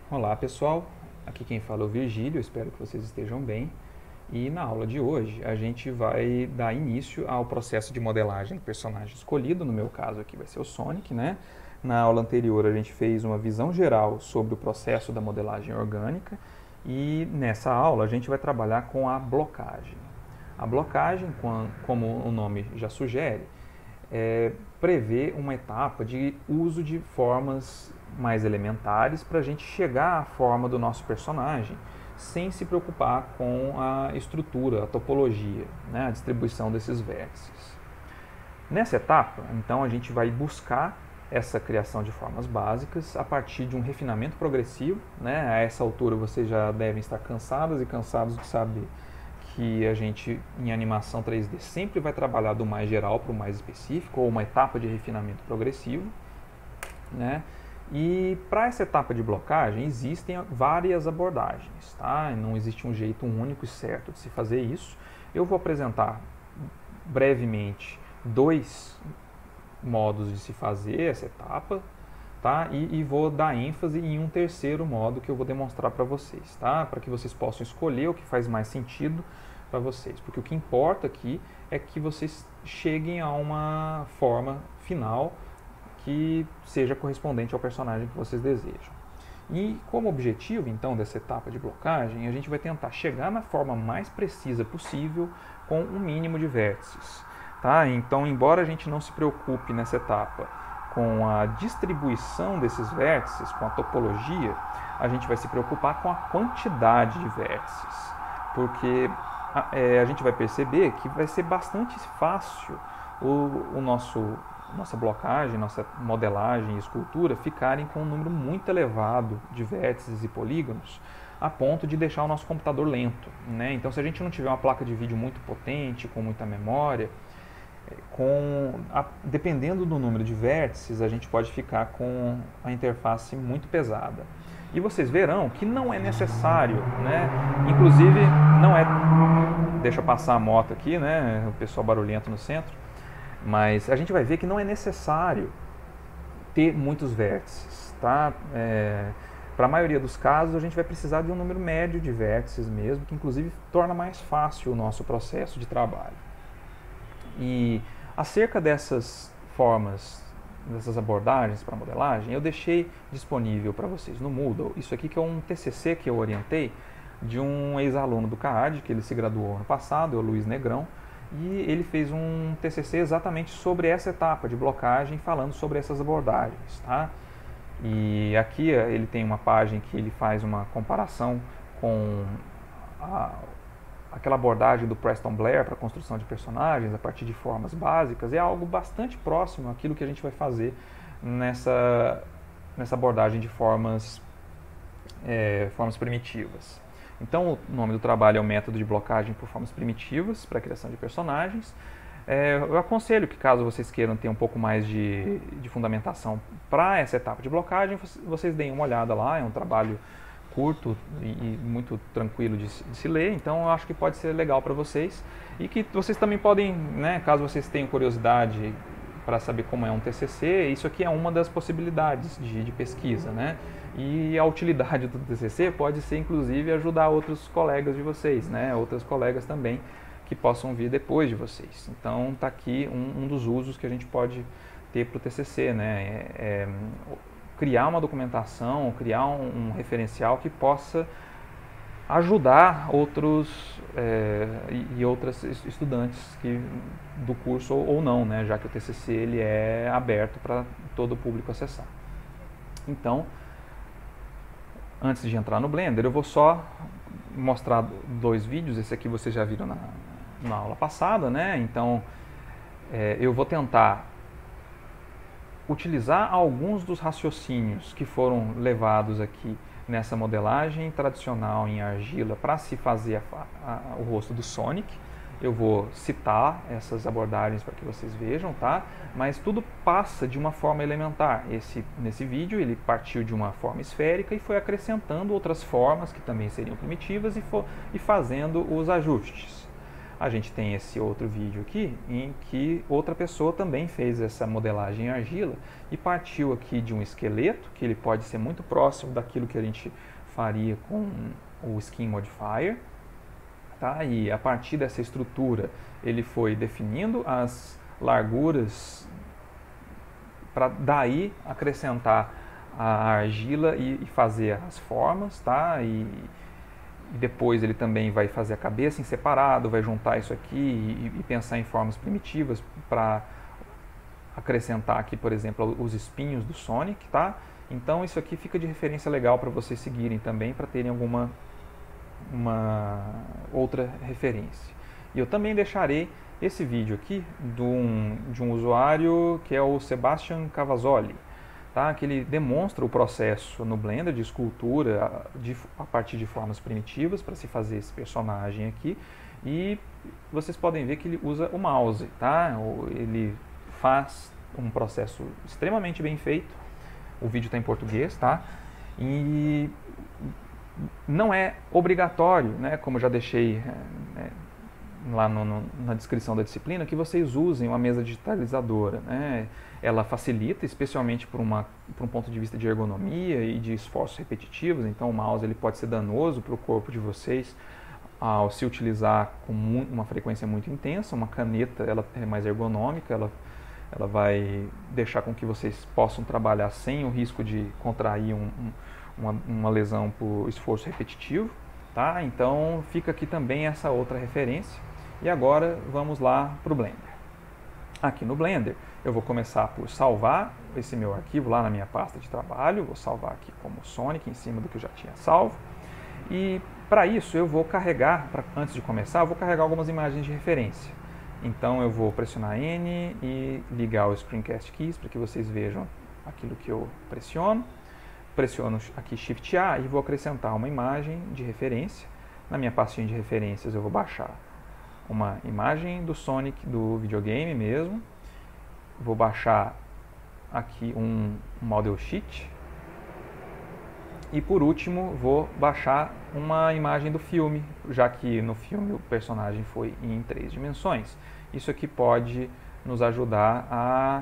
Olá pessoal, aqui quem fala é o Virgílio, espero que vocês estejam bem. E na aula de hoje a gente vai dar início ao processo de modelagem do personagem escolhido, no meu caso aqui vai ser o Sonic, né? Na aula anterior a gente fez uma visão geral sobre o processo da modelagem orgânica e nessa aula a gente vai trabalhar com a blocagem. A blocagem, como o nome já sugere, prevê uma etapa de uso de formas mais elementares para a gente chegar à forma do nosso personagem sem se preocupar com a estrutura, a topologia, né, a distribuição desses vértices. Nessa etapa, então, a gente vai buscar essa criação de formas básicas a partir de um refinamento progressivo. Né? A essa altura vocês já devem estar cansadas e cansados de saber que a gente, em animação 3D, sempre vai trabalhar do mais geral para o mais específico, ou uma etapa de refinamento progressivo. Né? E para essa etapa de blocagem existem várias abordagens, tá? Não existe um jeito único e certo de se fazer isso. Eu vou apresentar brevemente dois modos de se fazer essa etapa, tá? E vou dar ênfase em um terceiro modo que eu vou demonstrar para vocês, tá? Para que vocês possam escolher o que faz mais sentido para vocês, porque o que importa aqui é que vocês cheguem a uma forma final que seja correspondente ao personagem que vocês desejam. E como objetivo, então, dessa etapa de blocagem, a gente vai tentar chegar na forma mais precisa possível com um mínimo de vértices. Tá? Então, embora a gente não se preocupe nessa etapa com a distribuição desses vértices, com a topologia, a gente vai se preocupar com a quantidade de vértices, porque a gente vai perceber que vai ser bastante fácil nossa blocagem, nossa modelagem e escultura ficarem com um número muito elevado de vértices e polígonos, a ponto de deixar o nosso computador lento. Né? Então, se a gente não tiver uma placa de vídeo muito potente, com muita memória, dependendo do número de vértices, a gente pode ficar com a interface muito pesada. E vocês verão que não é necessário, né? Inclusive, não é... Deixa eu passar a moto aqui, né? O pessoal barulhento no centro. Mas a gente vai ver que não é necessário ter muitos vértices, tá? Para a maioria dos casos, a gente vai precisar de um número médio de vértices mesmo, que inclusive torna mais fácil o nosso processo de trabalho. E acerca dessas formas, dessas abordagens para modelagem, eu deixei disponível para vocês no Moodle. Isso aqui que é um TCC que eu orientei de um ex-aluno do CAAD, que ele se graduou ano passado, é o Luiz Negrão, e ele fez um TCC exatamente sobre essa etapa de blocagem, falando sobre essas abordagens. Tá? E aqui ele tem uma página que ele faz uma comparação com aquela abordagem do Preston Blair para a construção de personagens a partir de formas básicas. É algo bastante próximo àquilo que a gente vai fazer nessa abordagem de formas primitivas. Então, o nome do trabalho é o método de blocagem por formas primitivas para a criação de personagens. Eu aconselho que, caso vocês queiram ter um pouco mais de fundamentação para essa etapa de blocagem, vocês deem uma olhada lá. É um trabalho curto e muito tranquilo de se ler, então eu acho que pode ser legal para vocês. E que vocês também podem, né, caso vocês tenham curiosidade para saber como é um TCC, isso aqui é uma das possibilidades de pesquisa, né? E a utilidade do TCC pode ser, inclusive, ajudar outros colegas de vocês, né? Outras colegas também que possam vir depois de vocês. Então, está aqui um dos usos que a gente pode ter para o TCC, né? Criar uma documentação, criar um referencial que possa ajudar outros e outras estudantes do curso ou não, né? Já que o TCC ele é aberto para todo o público acessar. Então, antes de entrar no Blender, eu vou só mostrar dois vídeos. Esse aqui vocês já viram na aula passada, né? Então, eu vou tentar utilizar alguns dos raciocínios que foram levados aqui nessa modelagem tradicional em argila para se fazer o rosto do Sonic. Eu vou citar essas abordagens para que vocês vejam, tá? Mas tudo passa de uma forma elementar. Nesse vídeo ele partiu de uma forma esférica e foi acrescentando outras formas que também seriam primitivas e fazendo os ajustes. A gente tem esse outro vídeo aqui em que outra pessoa também fez essa modelagem em argila e partiu aqui de um esqueleto, que ele pode ser muito próximo daquilo que a gente faria com o Skin Modifier, tá? E a partir dessa estrutura ele foi definindo as larguras para daí acrescentar a argila e fazer as formas, tá? E depois ele também vai fazer a cabeça em separado, vai juntar isso aqui e pensar em formas primitivas para acrescentar aqui, por exemplo, os espinhos do Sonic, tá? Então isso aqui fica de referência legal para vocês seguirem também, para terem alguma outra referência. E eu também deixarei esse vídeo aqui de um usuário que é o Sebastian Cavazzoli, tá? Que ele demonstra o processo no Blender de escultura a partir de formas primitivas para se fazer esse personagem aqui. E vocês podem ver que ele usa o mouse, tá? Ele faz um processo extremamente bem feito. O vídeo está em português, tá? E não é obrigatório, né? Como eu já deixei lá na descrição da disciplina, que vocês usem uma mesa digitalizadora, né? Ela facilita, especialmente por um ponto de vista de ergonomia e de esforços repetitivos. Então o mouse ele pode ser danoso para o corpo de vocês ao se utilizar com uma frequência muito intensa. Uma caneta ela é mais ergonômica, ela vai deixar com que vocês possam trabalhar sem o risco de contrair uma lesão por esforço repetitivo, tá? Então fica aqui também essa outra referência. E agora vamos lá para o Blender. Aqui no Blender eu vou começar por salvar esse meu arquivo lá na minha pasta de trabalho. Vou salvar aqui como Sonic em cima do que eu já tinha salvo. E para isso eu vou carregar, antes de começar, eu vou carregar algumas imagens de referência. Então eu vou pressionar N e ligar o Screencast Keys para que vocês vejam aquilo que eu pressiono. Pressiono aqui Shift A e vou acrescentar uma imagem de referência. Na minha pastinha de referências eu vou baixar uma imagem do Sonic do videogame mesmo. Vou baixar aqui um Model Sheet. E por último vou baixar uma imagem do filme, já que no filme o personagem foi em 3 dimensões. Isso aqui pode nos ajudar a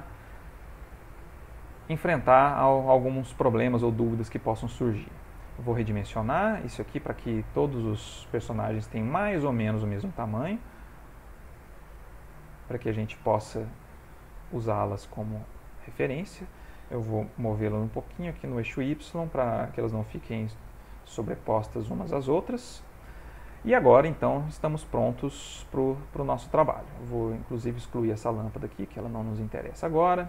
enfrentar alguns problemas ou dúvidas que possam surgir. Eu vou redimensionar isso aqui para que todos os personagens tenham mais ou menos o mesmo tamanho, para que a gente possa usá-las como referência. Eu vou movê-las um pouquinho aqui no eixo Y para que elas não fiquem sobrepostas umas às outras. E agora então estamos prontos para o nosso trabalho. Eu vou inclusive excluir essa lâmpada aqui, que ela não nos interessa agora.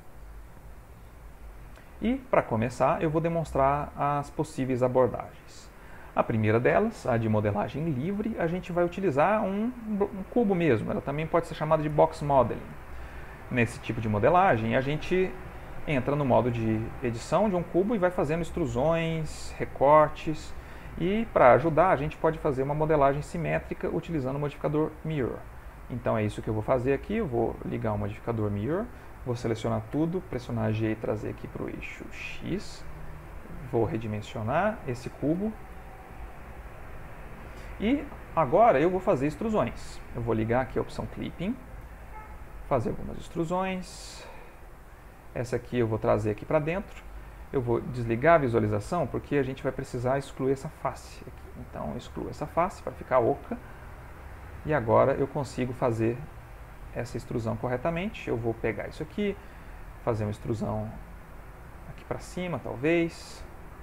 E, para começar, eu vou demonstrar as possíveis abordagens. A primeira delas, a de modelagem livre, a gente vai utilizar um cubo mesmo. Ela também pode ser chamada de box modeling. Nesse tipo de modelagem, a gente entra no modo de edição de um cubo e vai fazendo extrusões, recortes. E, para ajudar, a gente pode fazer uma modelagem simétrica utilizando o modificador Mirror. Então, é isso que eu vou fazer aqui. Eu vou ligar o modificador Mirror. Vou selecionar tudo, pressionar G e trazer aqui para o eixo X. Vou redimensionar esse cubo. E agora eu vou fazer extrusões. Eu vou ligar aqui a opção Clipping, fazer algumas extrusões. Essa aqui eu vou trazer aqui para dentro. Eu vou desligar a visualização porque a gente vai precisar excluir essa face aqui. Então eu excluo essa face para ficar oca. E agora eu consigo fazer essa extrusão corretamente. Eu vou pegar isso aqui, fazer uma extrusão aqui para cima, talvez.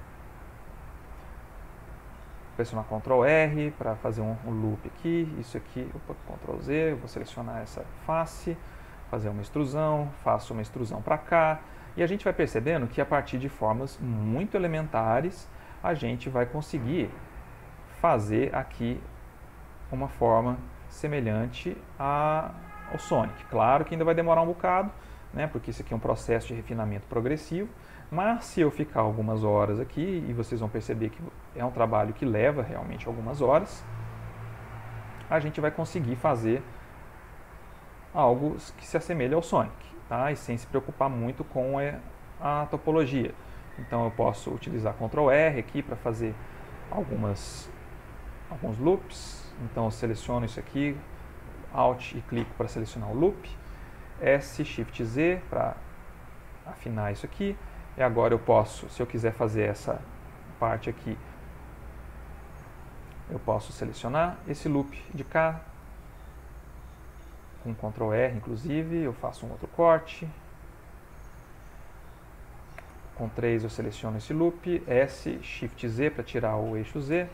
Pressionar Ctrl R para fazer um loop aqui. Isso aqui, Ctrl Z, eu vou selecionar essa face, fazer uma extrusão, faço uma extrusão para cá. E a gente vai percebendo que a partir de formas muito elementares, a gente vai conseguir fazer aqui uma forma semelhante ao Sonic. Claro que ainda vai demorar um bocado, né, porque isso aqui é um processo de refinamento progressivo, mas se eu ficar algumas horas aqui, e vocês vão perceber que é um trabalho que leva realmente algumas horas, a gente vai conseguir fazer algo que se assemelhe ao Sonic, tá? E sem se preocupar muito com a topologia. Então eu posso utilizar Ctrl R aqui para fazer alguns loops. Então eu seleciono isso aqui, Alt e clico para selecionar o loop, S, Shift Z para afinar isso aqui, e agora eu posso, se eu quiser fazer essa parte aqui, eu posso selecionar esse loop de cá, com Ctrl R inclusive, eu faço um outro corte, com 3 eu seleciono esse loop, S, Shift Z para tirar o eixo Z,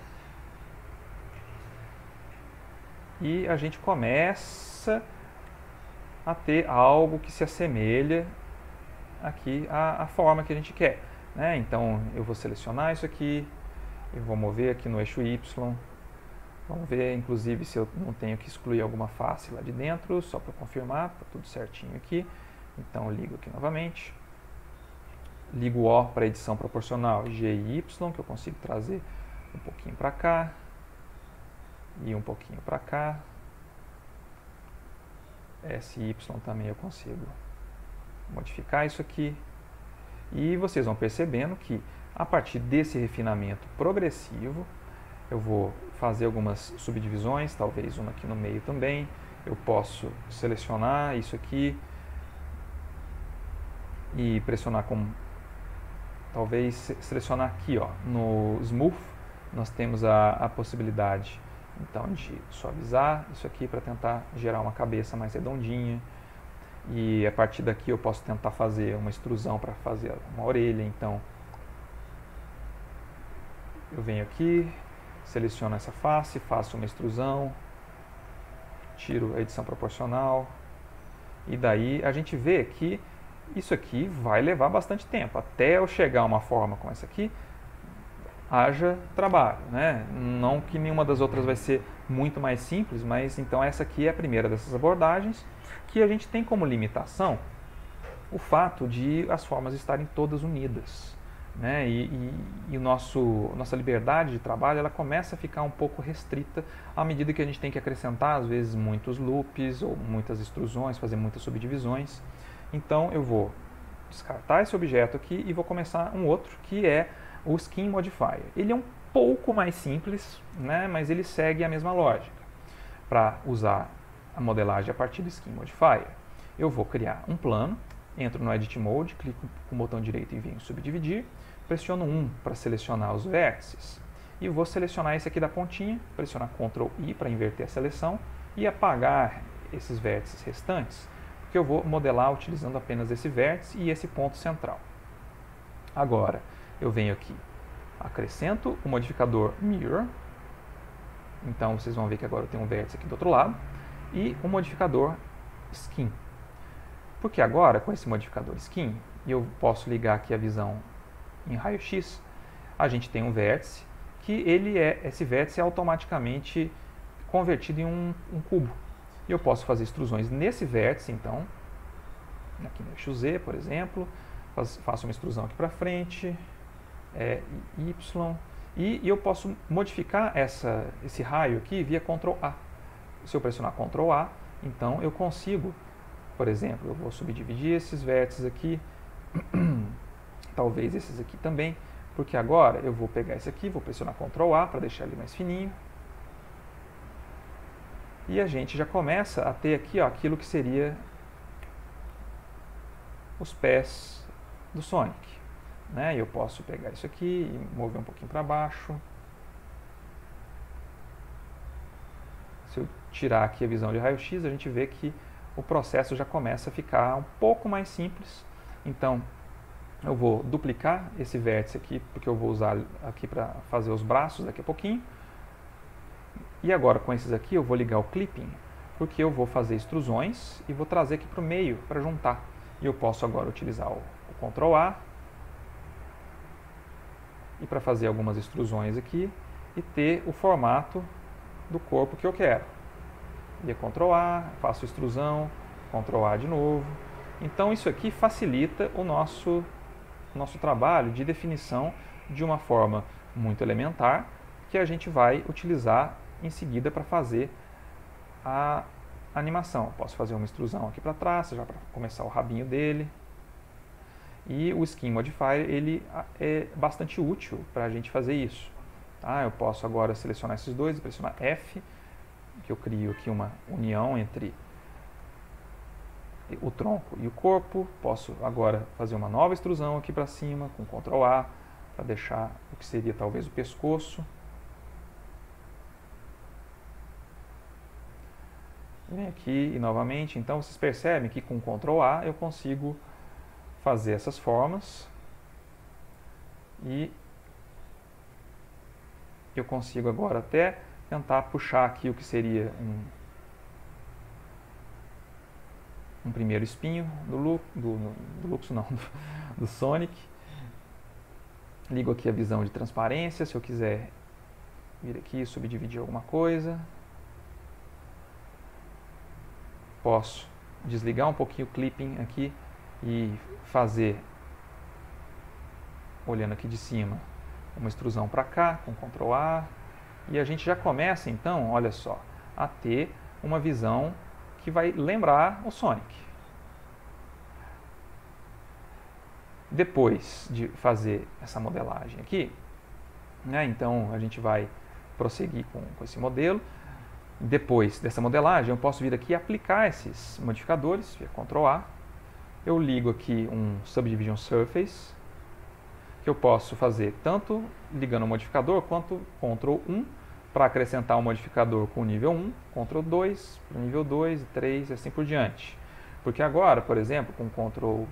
e a gente começa a ter algo que se assemelha aqui à forma que a gente quer, né? Então eu vou selecionar isso aqui, eu vou mover aqui no eixo Y, vamos ver inclusive se eu não tenho que excluir alguma face lá de dentro, só para confirmar, está tudo certinho aqui. Então eu ligo aqui novamente, ligo O para edição proporcional G e Y, que eu consigo trazer um pouquinho para cá e um pouquinho para cá. S e Y também eu consigo modificar isso aqui. E vocês vão percebendo que a partir desse refinamento progressivo, eu vou fazer algumas subdivisões, talvez uma aqui no meio também. Eu posso selecionar isso aqui e pressionar com, talvez selecionar aqui, ó, no Smooth, nós temos a possibilidade então de suavizar isso aqui para tentar gerar uma cabeça mais redondinha. E a partir daqui eu posso tentar fazer uma extrusão para fazer uma orelha. Então eu venho aqui, seleciono essa face, faço uma extrusão, tiro a edição proporcional, e daí a gente vê que isso aqui vai levar bastante tempo. Até eu chegar a uma forma como essa aqui, haja trabalho, né? Não que nenhuma das outras vai ser muito mais simples, mas então essa aqui é a primeira dessas abordagens, que a gente tem como limitação o fato de as formas estarem todas unidas, né? E nossa liberdade de trabalho ela começa a ficar um pouco restrita à medida que a gente tem que acrescentar, às vezes, muitos loops ou muitas extrusões, fazer muitas subdivisões. Então eu vou descartar esse objeto aqui e vou começar um outro, que é o Skin Modifier. Ele é um pouco mais simples, né, mas ele segue a mesma lógica. Para usar a modelagem a partir do Skin Modifier, eu vou criar um plano, entro no Edit Mode, clico com o botão direito e venho subdividir, pressiono 1 para selecionar os vértices, e vou selecionar esse aqui da pontinha, pressionar Ctrl I para inverter a seleção e apagar esses vértices restantes, porque eu vou modelar utilizando apenas esse vértice e esse ponto central. Agora, eu venho aqui, acrescento o modificador Mirror, então vocês vão ver que agora eu tenho um vértice aqui do outro lado, e o modificador Skin. Porque agora, com esse modificador Skin, e eu posso ligar aqui a visão em raio-x, a gente tem um vértice, que esse vértice é automaticamente convertido em um cubo. E eu posso fazer extrusões nesse vértice, então, aqui no eixo Z, por exemplo, faço uma extrusão aqui para frente, Y, e eu posso modificar esse raio aqui via Ctrl A. Se eu pressionar Ctrl A, então eu consigo, por exemplo, eu vou subdividir esses vértices aqui, talvez esses aqui também, porque agora eu vou pegar esse aqui, vou pressionar Ctrl A para deixar ele mais fininho, e a gente já começa a ter aqui, ó, aquilo que seria os pés do Sonic, né? Eu posso pegar isso aqui e mover um pouquinho para baixo. Se eu tirar aqui a visão de raio-x, a gente vê que o processo já começa a ficar um pouco mais simples. Então, eu vou duplicar esse vértice aqui, porque eu vou usar aqui para fazer os braços daqui a pouquinho. E agora, com esses aqui, eu vou ligar o clipping, porque eu vou fazer extrusões e vou trazer aqui para o meio para juntar. E eu posso agora utilizar o Ctrl A e para fazer algumas extrusões aqui e ter o formato do corpo que eu quero. E Ctrl A, faço extrusão, Ctrl A de novo. Então isso aqui facilita o nosso trabalho de definição de uma forma muito elementar, que a gente vai utilizar em seguida para fazer a animação. Posso fazer uma extrusão aqui para trás, já para começar o rabinho dele. E o Skin Modifier ele é bastante útil para a gente fazer isso. Tá? Eu posso agora selecionar esses dois e pressionar F, que eu crio aqui uma união entre o tronco e o corpo. Posso agora fazer uma nova extrusão aqui para cima com Ctrl A para deixar o que seria talvez o pescoço. Vem aqui e novamente, então vocês percebem que com Ctrl A eu consigo fazer essas formas e eu consigo agora até tentar puxar aqui o que seria um primeiro espinho do Sonic. Ligo aqui a visão de transparência, se eu quiser vir aqui e subdividir alguma coisa. Posso desligar um pouquinho o clipping aqui e fazer, olhando aqui de cima, uma extrusão para cá, com Ctrl A. E a gente já começa, então, olha só, a ter uma visão que vai lembrar o Sonic. Depois de fazer essa modelagem aqui, né, então a gente vai prosseguir com esse modelo. Depois dessa modelagem, eu posso vir aqui e aplicar esses modificadores, via Ctrl A. Eu ligo aqui um Subdivision Surface, que eu posso fazer tanto ligando o modificador, quanto Ctrl 1 para acrescentar um modificador com o nível 1, Ctrl 2 para o nível 2, 3 e assim por diante. Porque agora, por exemplo, com Ctrl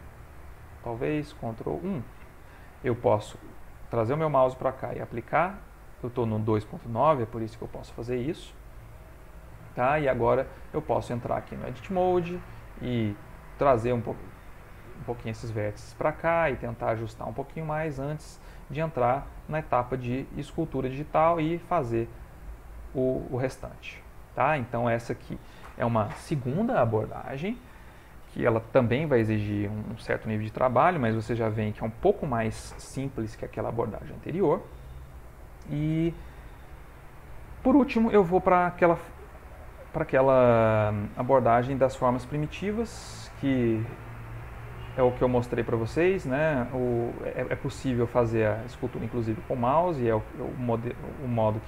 1, eu posso trazer o meu mouse para cá e aplicar. Eu estou no 2.9, é por isso que eu posso fazer isso. Tá? E agora eu posso entrar aqui no Edit Mode e trazer um pouquinho esses vértices para cá e tentar ajustar um pouquinho mais antes de entrar na etapa de escultura digital e fazer o restante. Tá? Então essa aqui é uma segunda abordagem, que ela também vai exigir um certo nível de trabalho, mas você já vê que é um pouco mais simples que aquela abordagem anterior. E por último eu vou para aquela abordagem das formas primitivas, que é o que eu mostrei para vocês, né? É possível fazer a escultura inclusive com mouse, e é o modo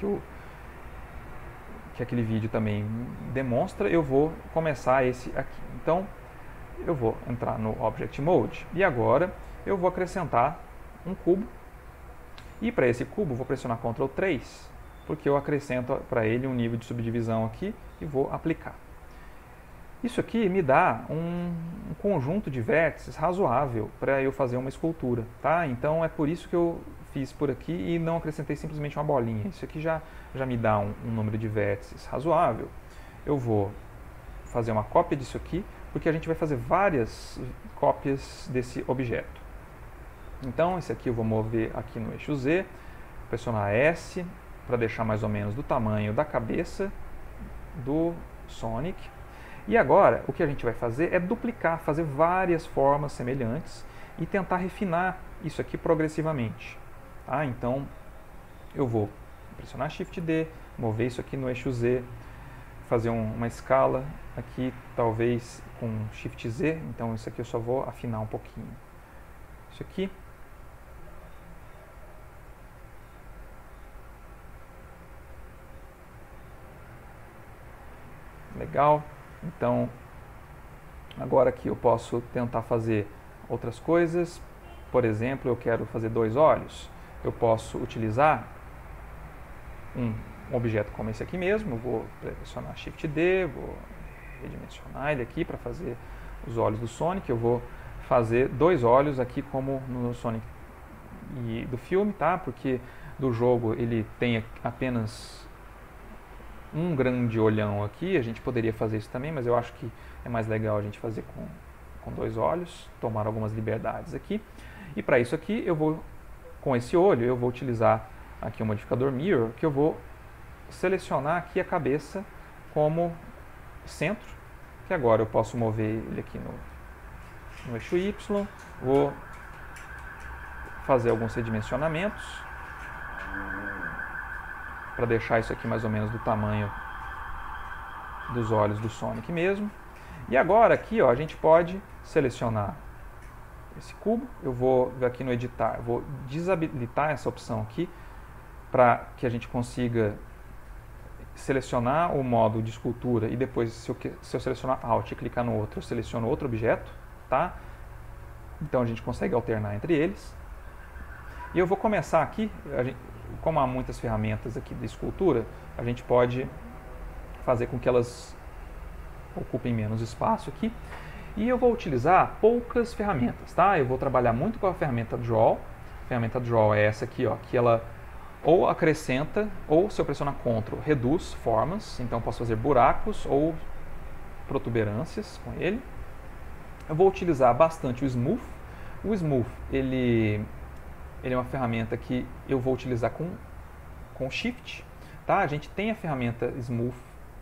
que aquele vídeo também demonstra. Eu vou começar esse aqui. Então, eu vou entrar no Object Mode, e agora eu vou acrescentar um cubo, e para esse cubo vou pressionar Ctrl 3, porque eu acrescento para ele um nível de subdivisão aqui e vou aplicar. Isso aqui me dá um conjunto de vértices razoável para eu fazer uma escultura, tá? Então é por isso que eu fiz por aqui e não acrescentei simplesmente uma bolinha. Isso aqui já me dá um número de vértices razoável. Eu vou fazer uma cópia disso aqui, porque a gente vai fazer várias cópias desse objeto. Então esse aqui eu vou mover aqui no eixo Z, pressionar S para deixar mais ou menos do tamanho da cabeça do Sonic. E agora o que a gente vai fazer é duplicar, fazer várias formas semelhantes e tentar refinar isso aqui progressivamente. Tá? Então eu vou pressionar Shift D, mover isso aqui no eixo Z, fazer uma escala aqui, talvez com Shift Z. Então isso aqui eu só vou afinar um pouquinho. Isso aqui. Legal. Então, agora aqui eu posso tentar fazer outras coisas. Por exemplo, eu quero fazer dois olhos. Eu posso utilizar um objeto como esse aqui mesmo. Eu vou pressionar Shift D, vou redimensionar ele aqui para fazer os olhos do Sonic. Eu vou fazer dois olhos aqui como no Sonic do filme, tá? Porque do jogo ele tem apenas um grande olhão aqui. A gente poderia fazer isso também, mas eu acho que é mais legal a gente fazer com dois olhos, tomar algumas liberdades aqui. E para isso aqui, com esse olho, eu vou utilizar aqui o modificador Mirror, que eu vou selecionar aqui a cabeça como centro, que agora eu posso mover ele aqui no eixo Y, vou fazer alguns redimensionamentos, para deixar isso aqui mais ou menos do tamanho dos olhos do Sonic mesmo. E agora aqui, ó, a gente pode selecionar esse cubo. Eu vou aqui no editar, vou desabilitar essa opção aqui para que a gente consiga selecionar o modo de escultura e depois, se eu selecionar Alt e clicar no outro, eu seleciono outro objeto, tá? Então a gente consegue alternar entre eles. E eu vou começar aqui, como há muitas ferramentas aqui de escultura, a gente pode fazer com que elas ocupem menos espaço aqui. E eu vou utilizar poucas ferramentas, tá? Eu vou trabalhar muito com a ferramenta Draw. A ferramenta Draw é essa aqui, ó, que ela ou acrescenta, ou se eu pressionar Ctrl, reduz formas. Então eu posso fazer buracos ou protuberâncias com ele. Eu vou utilizar bastante o Smooth. O Smooth, ele é uma ferramenta que eu vou utilizar com Shift. Tá? A gente tem a ferramenta Smooth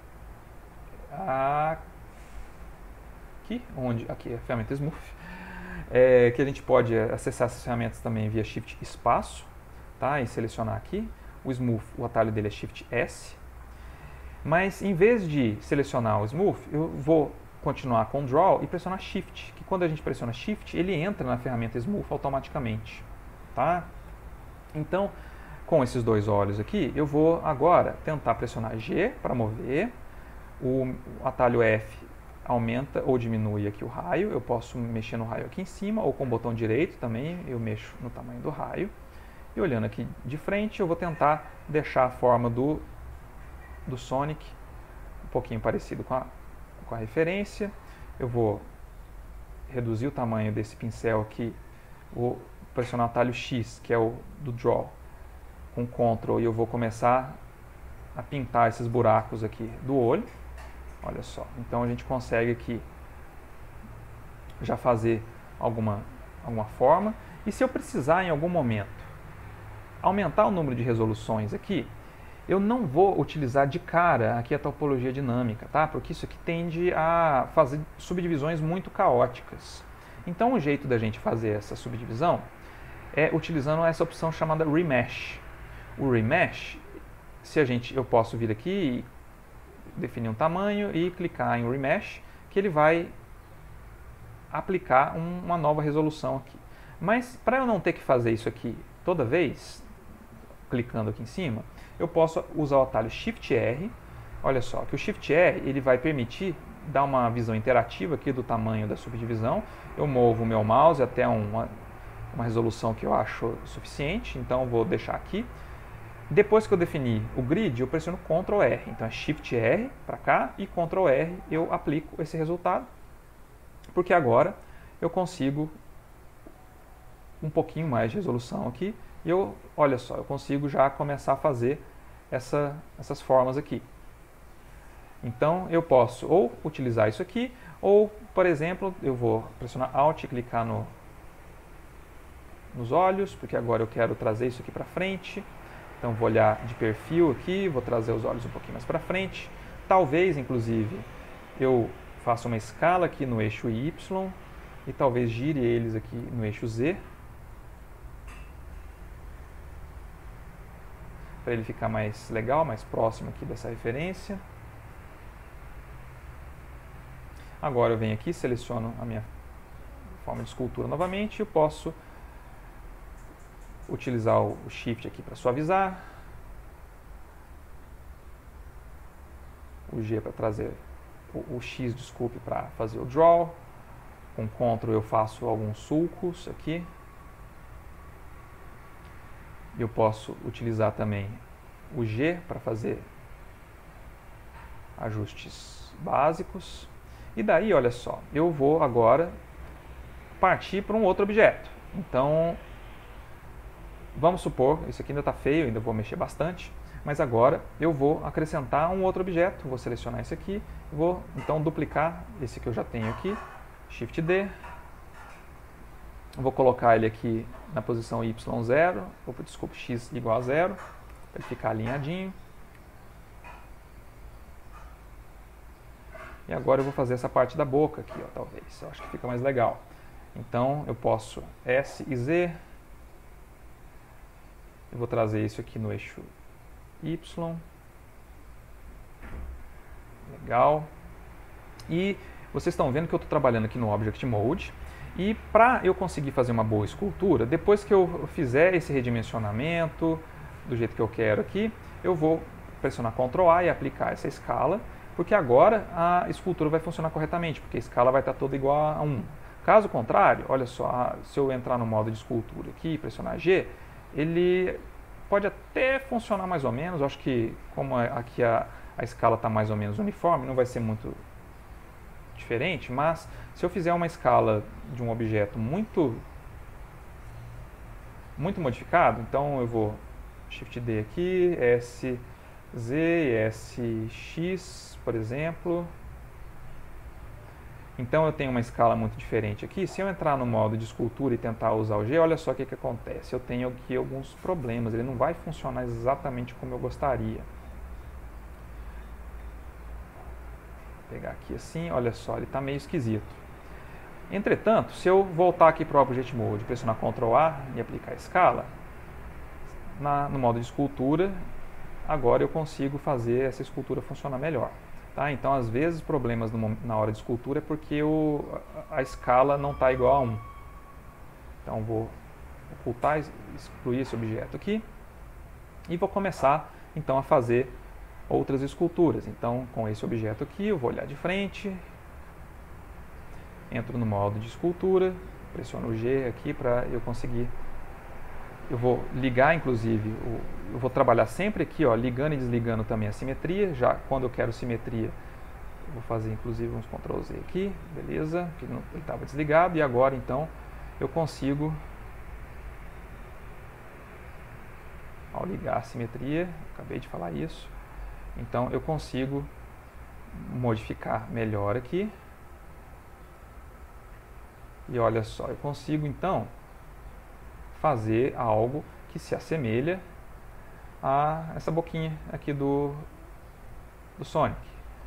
aqui é a ferramenta Smooth, que a gente pode acessar essas ferramentas também via Shift Espaço, tá? E selecionar aqui. O Smooth, o atalho dele é Shift S. Mas em vez de selecionar o Smooth, eu vou continuar com Draw e pressionar Shift, que quando a gente pressiona Shift, ele entra na ferramenta Smooth automaticamente, tá? Então, com esses dois olhos aqui, eu vou agora tentar pressionar G para mover. O atalho F aumenta ou diminui aqui o raio. Eu posso mexer no raio aqui em cima, ou com o botão direito também eu mexo no tamanho do raio. E olhando aqui de frente, eu vou tentar deixar a forma do Sonic um pouquinho parecido com a referência. Eu vou reduzir o tamanho desse pincel aqui, vou pressionar o atalho X, que é o do Draw, com Ctrl, e eu vou começar a pintar esses buracos aqui do olho. Olha só, então a gente consegue aqui já fazer alguma forma. E se eu precisar em algum momento aumentar o número de resoluções aqui, eu não vou utilizar de cara aqui a topologia dinâmica, tá? Porque isso aqui tende a fazer subdivisões muito caóticas. Então o jeito da gente fazer essa subdivisão é utilizando essa opção chamada Remesh. O Remesh, eu posso vir aqui e definir um tamanho e clicar em Remesh, que ele vai aplicar uma nova resolução aqui. Mas para eu não ter que fazer isso aqui toda vez, clicando aqui em cima, eu posso usar o atalho Shift R. Olha só, que o Shift R ele vai permitir dar uma visão interativa aqui do tamanho da subdivisão. Eu movo o meu mouse até uma resolução que eu acho suficiente, então eu vou deixar aqui. Depois que eu definir o grid, eu pressiono Ctrl R. Então é Shift R para cá e Ctrl R eu aplico esse resultado. Porque agora eu consigo um pouquinho mais de resolução aqui. E olha só, eu consigo já começar a fazer essas formas aqui. Então eu posso ou utilizar isso aqui, ou, por exemplo, eu vou pressionar Alt e clicar nos olhos, porque agora eu quero trazer isso aqui para frente. Então vou olhar de perfil aqui, vou trazer os olhos um pouquinho mais para frente. Talvez, inclusive, eu faça uma escala aqui no eixo Y e talvez gire eles aqui no eixo Z, para ele ficar mais legal, mais próximo aqui dessa referência. Agora eu venho aqui, seleciono a minha forma de escultura novamente e eu posso utilizar o Shift aqui para suavizar, o G para trazer o X, desculpe, para fazer o Draw, com Ctrl eu faço alguns sulcos aqui. Eu posso utilizar também o G para fazer ajustes básicos. E daí, olha só, eu vou agora partir para um outro objeto. Então, vamos supor, isso aqui ainda está feio, ainda vou mexer bastante, mas agora eu vou acrescentar um outro objeto, vou selecionar esse aqui, vou então duplicar esse que eu já tenho aqui, Shift D, vou colocar ele aqui na posição Y0, desculpe, X igual a 0, para ele ficar alinhadinho. E agora eu vou fazer essa parte da boca aqui, ó, talvez, eu acho que fica mais legal. Então eu posso S e Z, eu vou trazer isso aqui no eixo Y. Legal. E vocês estão vendo que eu estou trabalhando aqui no Object Mode. E para eu conseguir fazer uma boa escultura, depois que eu fizer esse redimensionamento do jeito que eu quero aqui, eu vou pressionar Ctrl A e aplicar essa escala, porque agora a escultura vai funcionar corretamente, porque a escala vai estar toda igual a 1. Caso contrário, olha só, se eu entrar no modo de escultura aqui e pressionar G, ele pode até funcionar mais ou menos. Eu acho que como aqui a escala está mais ou menos uniforme, não vai ser muito diferente, mas se eu fizer uma escala de um objeto muito modificado, então eu vou Shift D aqui, SZ, SX, por exemplo. Então eu tenho uma escala muito diferente aqui. Se eu entrar no modo de escultura e tentar usar o G, olha só o que acontece. Eu tenho aqui alguns problemas, ele não vai funcionar exatamente como eu gostaria. Vou pegar aqui assim, olha só, ele está meio esquisito. Entretanto, se eu voltar aqui para o Object Mode, pressionar Ctrl A e aplicar a escala, no modo de escultura, agora eu consigo fazer essa escultura funcionar melhor. Tá? Então, às vezes, problemas na hora de escultura é porque a escala não está igual a 1. Então, vou ocultar, excluir esse objeto aqui e vou começar, então, a fazer outras esculturas. Então, com esse objeto aqui, eu vou olhar de frente, entro no modo de escultura, pressiono o G aqui para eu conseguir. Eu vou ligar, inclusive, eu vou trabalhar sempre aqui, ó, ligando e desligando também a simetria. Já quando eu quero simetria, eu vou fazer inclusive uns Ctrl Z aqui, beleza? Ele estava desligado e agora então eu consigo, ao ligar a simetria, acabei de falar isso, então eu consigo modificar melhor aqui. E olha só, eu consigo então fazer algo que se assemelha a essa boquinha aqui do Sonic.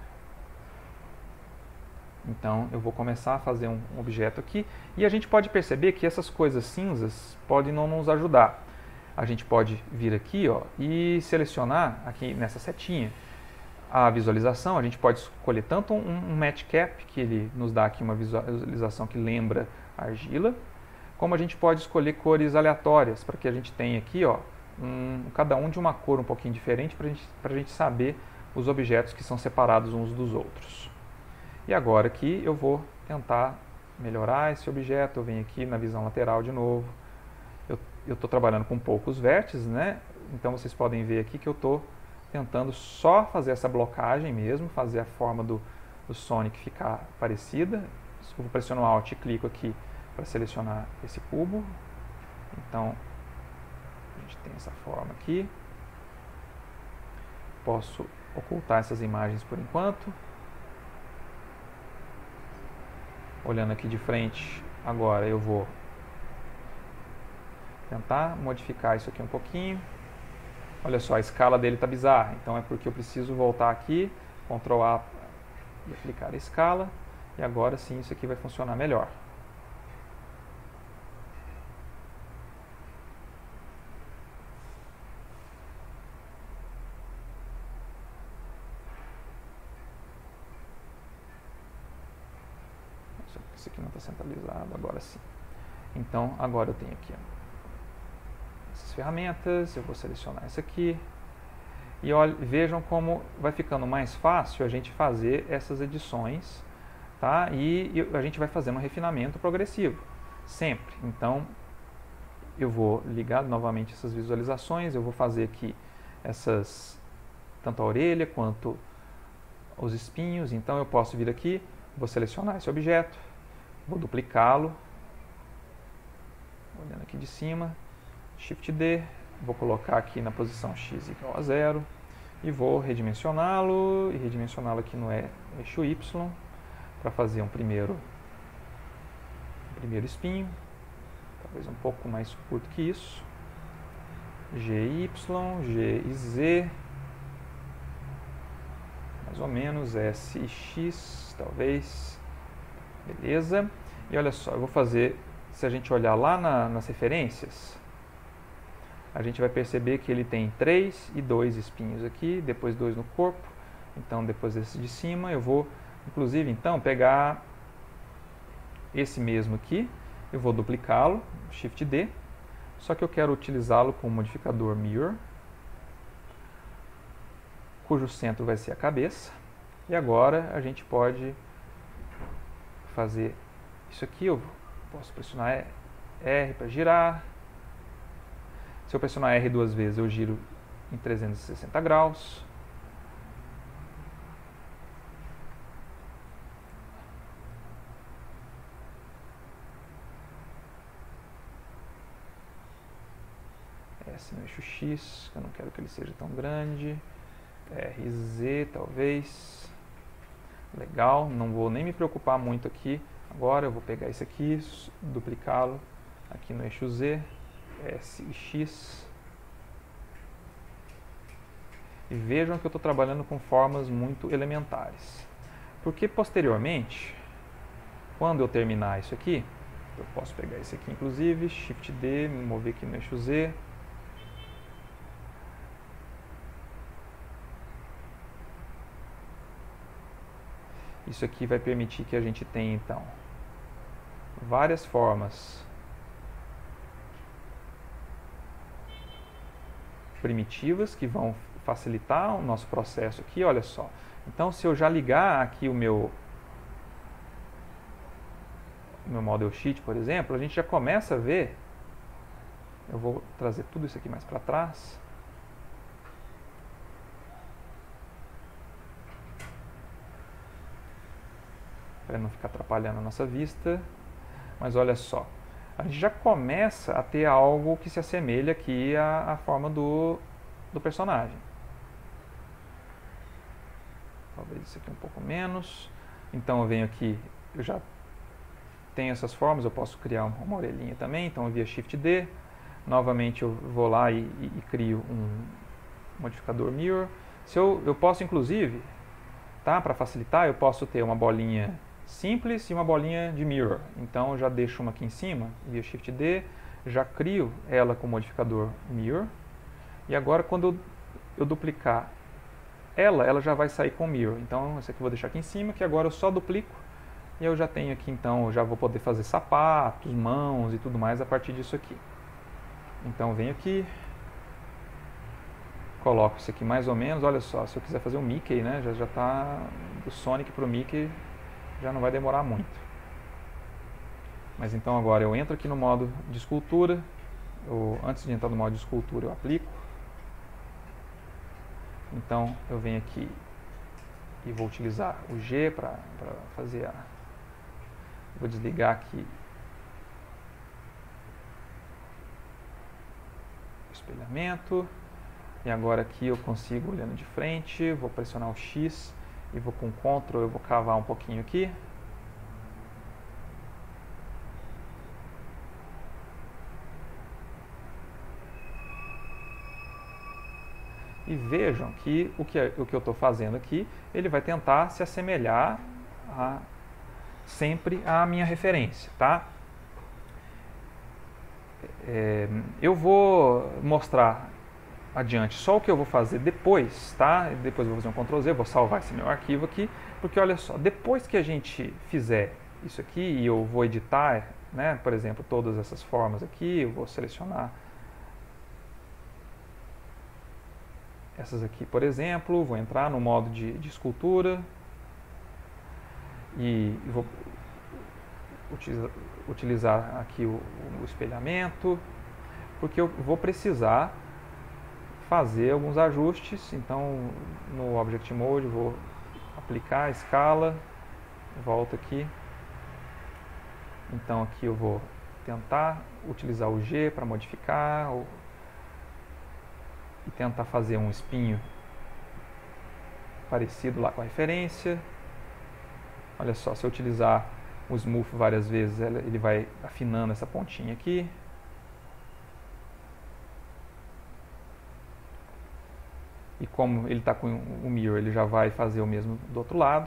Então eu vou começar a fazer um objeto aqui e a gente pode perceber que essas coisas cinzas podem não nos ajudar. A gente pode vir aqui, ó, e selecionar aqui nessa setinha a visualização. A gente pode escolher tanto um Match Cap, que ele nos dá aqui uma visualização que lembra argila, como a gente pode escolher cores aleatórias, para que a gente tenha aqui, ó, cada um de uma cor um pouquinho diferente, para a gente saber os objetos que são separados uns dos outros. E agora aqui eu vou tentar melhorar esse objeto. Eu venho aqui na visão lateral de novo. Eu estou trabalhando com poucos vértices, né? Então vocês podem ver aqui que eu estou tentando só fazer essa blocagem mesmo, fazer a forma do Sonic ficar parecida. Eu vou pressionar o Alt e clico aqui para selecionar esse cubo. Então a gente tem essa forma aqui. Posso ocultar essas imagens por enquanto. Olhando aqui de frente, agora eu vou tentar modificar isso aqui um pouquinho. Olha só, a escala dele está bizarra, então é porque eu preciso voltar aqui, Ctrl A e aplicar a escala, e agora sim isso aqui vai funcionar melhor. Isso aqui não está centralizado, agora sim. Então, agora eu tenho aqui essas ferramentas, eu vou selecionar essa aqui. E olha, vejam como vai ficando mais fácil a gente fazer essas edições, tá? E a gente vai fazendo um refinamento progressivo, sempre. Então, eu vou ligar novamente essas visualizações, eu vou fazer aqui tanto a orelha quanto os espinhos. Então, eu posso vir aqui, vou selecionar esse objeto, vou duplicá-lo, olhando aqui de cima, Shift D, vou colocar aqui na posição X igual a 0 e vou redimensioná-lo e redimensioná-lo aqui no eixo Y para fazer um primeiro espinho, talvez um pouco mais curto que isso, GY, G e Z, mais ou menos, S e X, talvez. Beleza? E olha só, eu vou fazer, se a gente olhar lá nas referências, a gente vai perceber que ele tem 3 e 2 espinhos aqui, depois 2 no corpo. Então, depois desse de cima, eu vou, inclusive, então, pegar esse mesmo aqui, eu vou duplicá-lo, Shift D, só que eu quero utilizá-lo com o modificador Mirror. cujo centro vai ser a cabeça. E agora a gente pode fazer isso aqui. Eu posso pressionar R para girar. Se eu pressionar R duas vezes, eu giro em 360 graus. S no eixo X, que eu não quero que ele seja tão grande. RZ talvez. Legal, não vou nem me preocupar muito aqui. Agora eu vou pegar esse aqui, duplicá-lo aqui no eixo Z, S e X. E vejam que eu estou trabalhando com formas muito elementares. Porque posteriormente, quando eu terminar isso aqui, eu posso pegar esse aqui inclusive, Shift D, me mover aqui no eixo Z. Isso aqui vai permitir que a gente tenha, então, várias formas primitivas que vão facilitar o nosso processo aqui, olha só. Então, se eu já ligar aqui o meu Model Sheet, por exemplo, a gente já começa a ver, eu vou trazer tudo isso aqui mais para trás. Para não ficar atrapalhando a nossa vista. Mas olha só, a gente já começa a ter algo que se assemelha aqui à forma do personagem. Talvez isso aqui um pouco menos. Então eu venho aqui, eu já tenho essas formas, eu posso criar uma orelhinha também, então via Shift D. Novamente eu vou lá e crio um modificador Mirror. Eu posso inclusive, tá, para facilitar, eu posso ter uma bolinha simples e uma bolinha de Mirror. Então eu já deixo uma aqui em cima, via Shift D, já crio ela com o modificador Mirror. E agora quando eu duplicar ela já vai sair com Mirror. Então essa aqui eu vou deixar aqui em cima, que agora eu só duplico. E eu já tenho aqui, então, eu já vou poder fazer sapatos, mãos e tudo mais a partir disso aqui. Então eu venho aqui, coloco isso aqui mais ou menos, olha só, se eu quiser fazer um Mickey, né, já está do Sonic para o Mickey, já não vai demorar muito. Mas então agora eu entro aqui no modo de escultura, antes de entrar no modo de escultura eu aplico. Então eu venho aqui e vou utilizar o G para fazer Vou desligar aqui o espelhamento. E agora aqui eu consigo, olhando de frente, vou pressionar o X e vou com Ctrl, eu vou cavar um pouquinho aqui. E vejam que o que eu estou fazendo aqui, ele vai tentar se assemelhar sempre à minha referência, tá? Eu vou mostrar adiante só o que eu vou fazer depois, tá? Depois eu vou fazer um Ctrl Z, vou salvar esse meu arquivo aqui, porque olha só, depois que a gente fizer isso aqui e eu vou editar, né, por exemplo, todas essas formas aqui, eu vou selecionar essas aqui, por exemplo, vou entrar no modo de escultura e vou utilizar aqui o espelhamento, porque eu vou precisar fazer alguns ajustes. Então no Object Mode vou aplicar a escala, volto aqui, então aqui eu vou tentar utilizar o G para modificar e tentar fazer um espinho parecido lá com a referência. Olha só, se eu utilizar o Smooth várias vezes, ele vai afinando essa pontinha aqui. E como ele está com o Mirror, ele já vai fazer o mesmo do outro lado.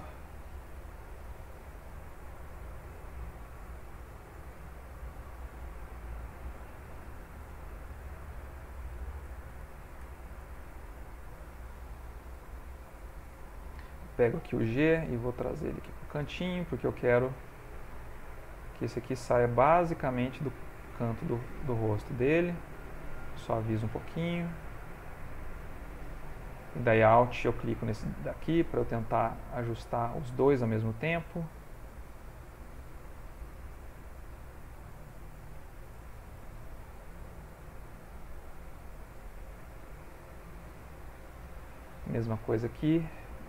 Pego aqui o G e vou trazer ele aqui para o cantinho, porque eu quero que esse aqui saia basicamente do canto do rosto dele. Só aviso um pouquinho. E daí Alt eu clico nesse daqui para eu tentar ajustar os dois ao mesmo tempo. Mesma coisa aqui.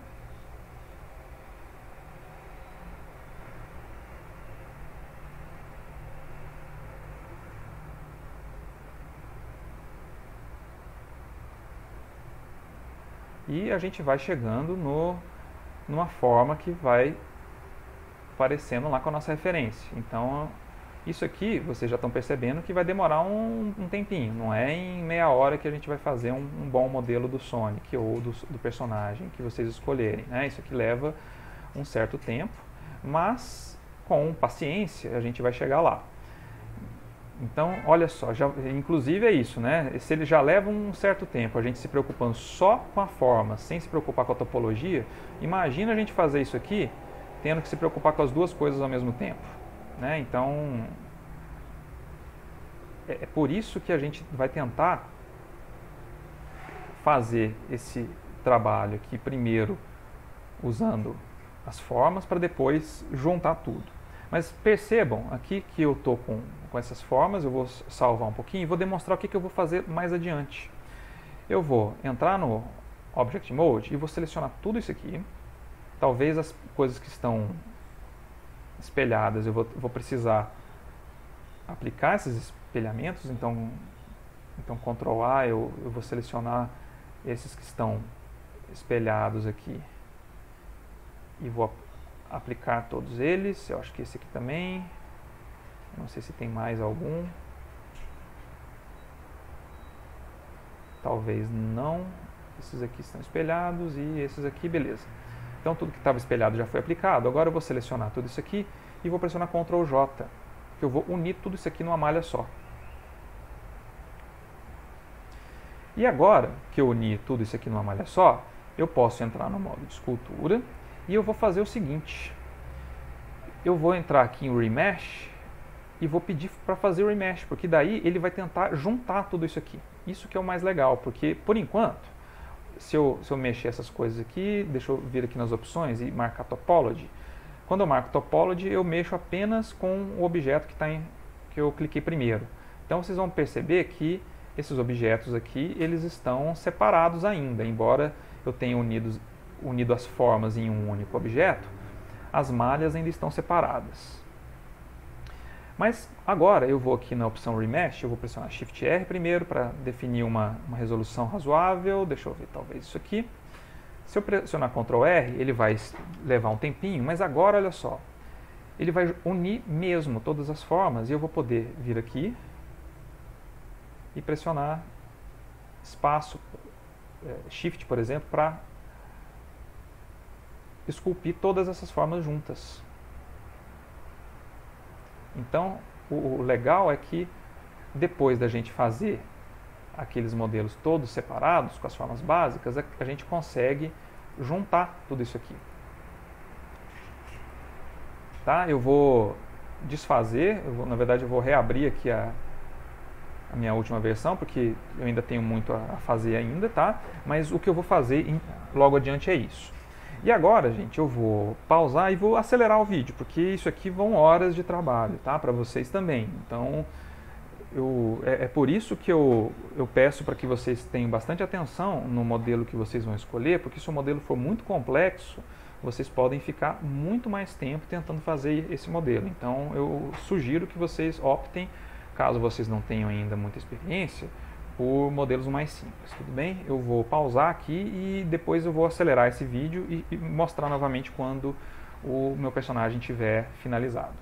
E a gente vai chegando numa forma que vai parecendo lá com a nossa referência. Então, isso aqui, vocês já estão percebendo que vai demorar um tempinho. Não é em meia hora que a gente vai fazer um bom modelo do Sonic ou do personagem que vocês escolherem, né? Isso aqui leva um certo tempo, mas com paciência a gente vai chegar lá. Então, olha só, inclusive é isso, né? Se ele já leva um certo tempo, a gente se preocupando só com a forma, sem se preocupar com a topologia, imagina a gente fazer isso aqui, tendo que se preocupar com as duas coisas ao mesmo tempo, né? Então, é por isso que a gente vai tentar fazer esse trabalho aqui primeiro usando as formas para depois juntar tudo. Mas percebam aqui que eu estou com essas formas, eu vou salvar um pouquinho e vou demonstrar o que eu vou fazer mais adiante. Eu vou entrar no Object Mode e vou selecionar tudo isso aqui. Talvez as coisas que estão espelhadas eu vou precisar aplicar esses espelhamentos, então Ctrl A eu vou selecionar esses que estão espelhados aqui e vou aplicar todos eles. Eu acho que esse aqui também, não sei se tem mais algum, talvez não. Esses aqui estão espelhados e esses aqui, beleza. Então tudo que estava espelhado já foi aplicado. Agora eu vou selecionar tudo isso aqui e vou pressionar Ctrl J, que eu vou unir tudo isso aqui numa malha só. E agora que eu uni tudo isso aqui numa malha só, eu posso entrar no modo de escultura e eu vou fazer o seguinte. Eu vou entrar aqui em Remesh e vou pedir para fazer o Remesh, porque daí ele vai tentar juntar tudo isso aqui. Isso que é o mais legal, porque por enquanto, se eu mexer essas coisas aqui, deixa eu vir aqui nas opções e marcar Topology. Quando eu marco Topology, eu mexo apenas com o objeto que eu cliquei primeiro. Então vocês vão perceber que esses objetos aqui, eles estão separados ainda, embora eu tenha unido as formas em um único objeto, as malhas ainda estão separadas. Mas agora eu vou aqui na opção Remesh, eu vou pressionar Shift R primeiro para definir uma resolução razoável. Deixa eu ver, talvez isso aqui. Se eu pressionar Ctrl R, ele vai levar um tempinho, mas agora olha só, ele vai unir mesmo todas as formas e eu vou poder vir aqui e pressionar espaço, Shift, por exemplo, para esculpir todas essas formas juntas. Então, o legal é que depois da gente fazer aqueles modelos todos separados, com as formas básicas, a gente consegue juntar tudo isso aqui. Tá? Eu vou desfazer, na verdade eu vou reabrir aqui a minha última versão, porque eu ainda tenho muito a fazer ainda, tá? Mas o que eu vou fazer logo adiante é isso. E agora, gente, eu vou pausar e vou acelerar o vídeo, porque isso aqui vão horas de trabalho, tá? Para vocês também. Então, é por isso que eu peço para que vocês tenham bastante atenção no modelo que vocês vão escolher, porque se o modelo for muito complexo, vocês podem ficar muito mais tempo tentando fazer esse modelo. Então, eu sugiro que vocês optem, caso vocês não tenham ainda muita experiência, por modelos mais simples, tudo bem? Eu vou pausar aqui e depois eu vou acelerar esse vídeo e mostrar novamente quando o meu personagem estiver finalizado.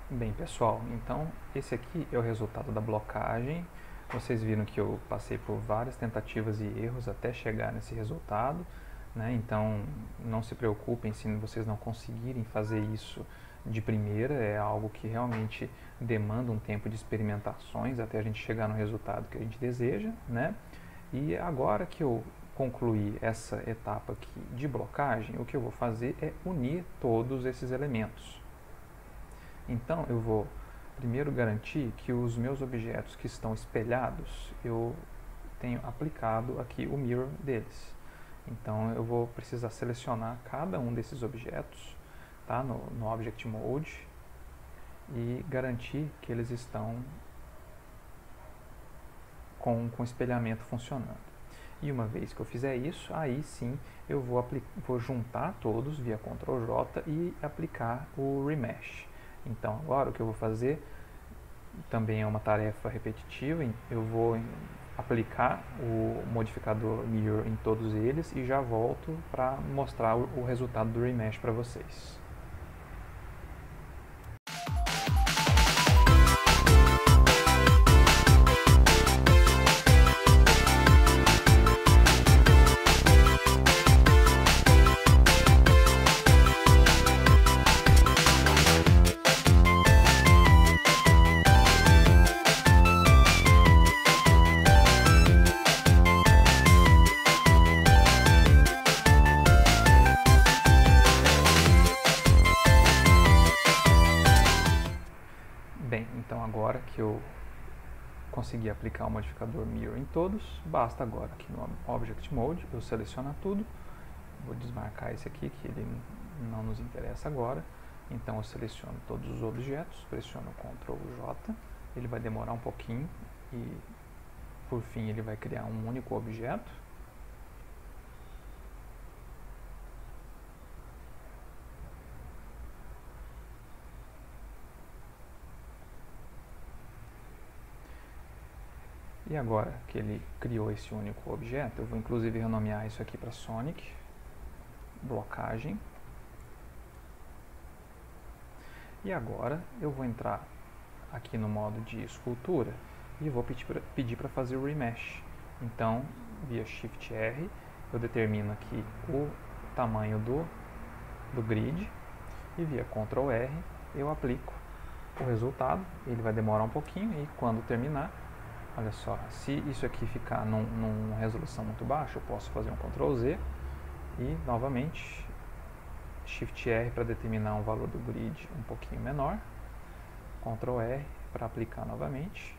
Bem, pessoal, então esse aqui é o resultado da blocagem. Vocês viram que eu passei por várias tentativas e erros até chegar nesse resultado, né? Então não se preocupem se vocês não conseguirem fazer isso de primeira, é algo que realmente demanda um tempo de experimentações até a gente chegar no resultado que a gente deseja, né? E agora que eu concluí essa etapa aqui de blocagem, o que eu vou fazer é unir todos esses elementos. Então eu vou primeiro garantir que os meus objetos que estão espelhados, eu tenho aplicado aqui o mirror deles. Então eu vou precisar selecionar cada um desses objetos, tá, no Object Mode, e garantir que eles estão com o espelhamento funcionando. E uma vez que eu fizer isso, aí sim eu vou juntar todos via Ctrl J e aplicar o Remesh. Então agora o que eu vou fazer também é uma tarefa repetitiva, eu vou aplicar o modificador Mirror em todos eles e já volto para mostrar o resultado do Remesh para vocês. Bem, então agora que eu consegui aplicar o modificador Mirror em todos, basta agora aqui no Object Mode eu selecionar tudo, vou desmarcar esse aqui que ele não nos interessa agora, então eu seleciono todos os objetos, pressiono Ctrl J, ele vai demorar um pouquinho e por fim ele vai criar um único objeto. E agora que ele criou esse único objeto, eu vou inclusive renomear isso aqui para Sonic, blocagem. E agora eu vou entrar aqui no modo de escultura e vou pedir para fazer o Remesh. Então, via Shift R, eu determino aqui o tamanho do grid e via Ctrl R eu aplico o resultado. Ele vai demorar um pouquinho e quando terminar, olha só, se isso aqui ficar numa resolução muito baixa, eu posso fazer um Ctrl Z e novamente Shift R para determinar um valor do grid um pouquinho menor, Ctrl R para aplicar novamente.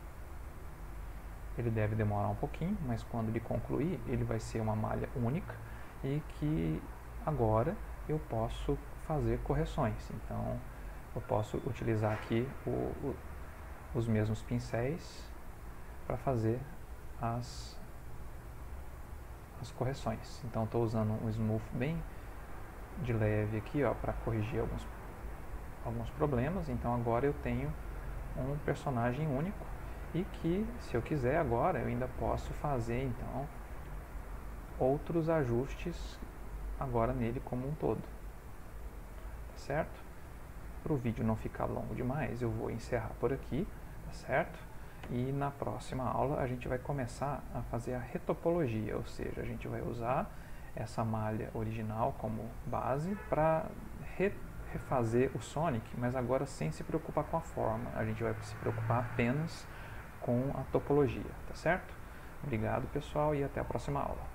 Ele deve demorar um pouquinho, mas quando ele concluir, ele vai ser uma malha única e que agora eu posso fazer correções. Então eu posso utilizar aqui os mesmos pincéis para fazer as correções. Então estou usando um smooth bem de leve aqui, para corrigir alguns problemas. Então agora eu tenho um personagem único e que, se eu quiser agora, eu ainda posso fazer então outros ajustes agora nele como um todo, tá certo? Para o vídeo não ficar longo demais, eu vou encerrar por aqui, tá certo? E na próxima aula a gente vai começar a fazer a retopologia, ou seja, a gente vai usar essa malha original como base para refazer o Sonic, mas agora sem se preocupar com a forma, a gente vai se preocupar apenas com a topologia, tá certo? Obrigado, pessoal, e até a próxima aula.